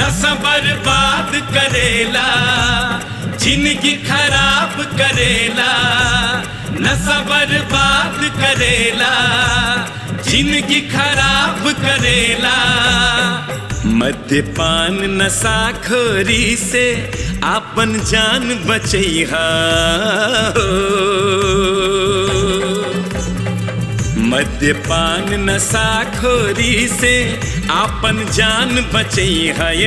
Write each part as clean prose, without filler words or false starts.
नशा बर्बाद करेला, जिंदगी खराब करेला। नशा बर्बाद करेला, जिंदगी खराब करेला। मद्यपान नशाखोरी से आपन जान बचैहा। मद्यपान नशाखोरी से आपन जान बचैहा। ए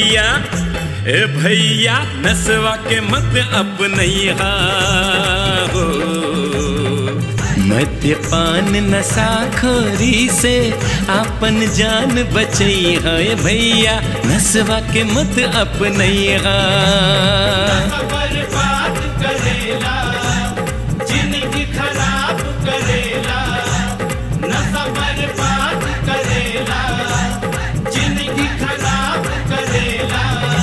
भैया नशवा के मत अपनैहा हो। मद्यपान नशाखोरी से आपन जान बचैहा। ए भैया नशवा के मत अपनैहा। नशा बर्बाद करेला, जिंदगी खराब करेला। नशा बर्बाद करेला, जिंदगी खराब करेला।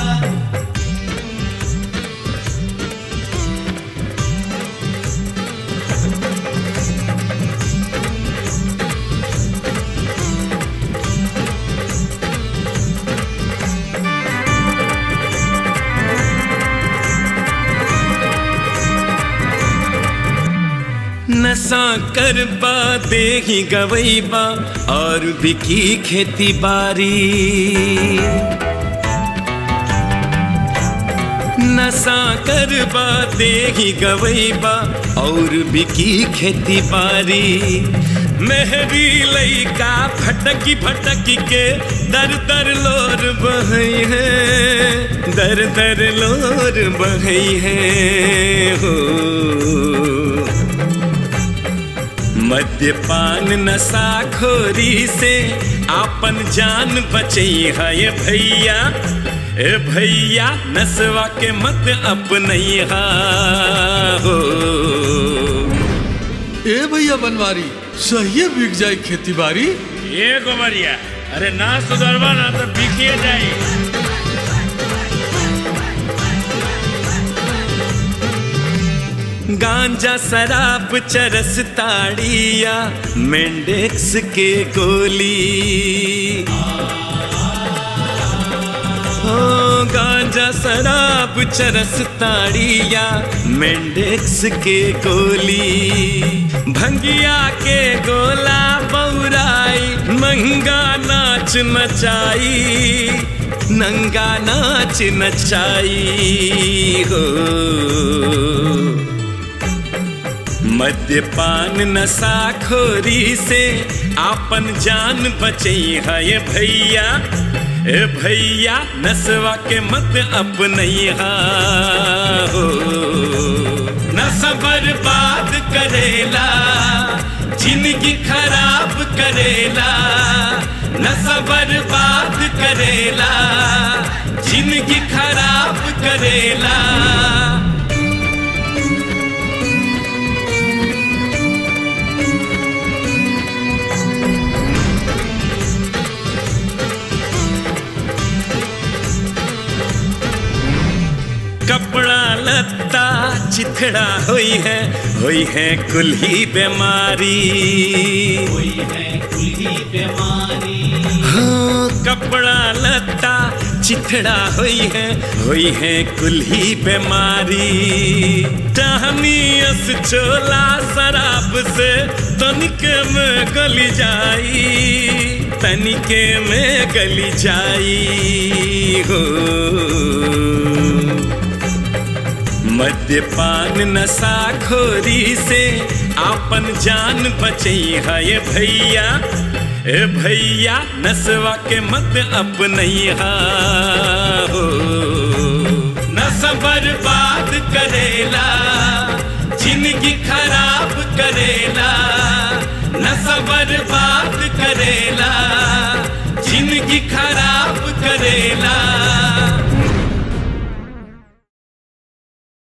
नशा करबा देही गवैबा और बिकी खेती बारी। नशा करबा देही गवैबा और बिकी खेती बारी। मेहरी लैका भटकी भटकी के दर दर लोर बहई है। दर दर लोर बहई है हो। मद्यपान नशाखोरी से आपन जान बचैहा। ए भैया नशवा के मत अपनैहा हो। ए भैया बनवारी सही बिक जाए खेती बाड़ी। ये गोबरिया अरे ना सुधरवा ना तो बिकिए जाए। गांजा शराब चरस ताड़िया मेंडेक्स के गोली। हो गांजा शराब चरस ताड़िया मेंडेक्स के गोली। भंगिया के गोला बौराई नंगा नाच नचाई। नंगा नाच नचाई हो। मद्यपान नशाखोरी से आपन जान बचैहा। ए भैया नशवा के मत अपनैहा हो। नशा बर्बाद करेला, जिंदगी खराब करेला। नशा बर्बाद करेला, जिंदगी खराब करेला। कपड़ा लत्ता चिथड़ा हुई है कुल्ही बीमारी। हुई है कुल्ही बीमारी। हाँ कपड़ा लत्ता चिथड़ा हुई है कुल्ही बीमारी। टहनियस चोला शराब से तनिके में गली जाई। तनिके में गली जाई हो। मद्यपान नशाखोरी से आपन जान बचैहा। ए भैया नशवा के मत अपनैहा हो। नशा बर्बाद करेला, जिंदगी खराब करेला। नशा बर्बाद करेला, जिंदगी खराब करेला।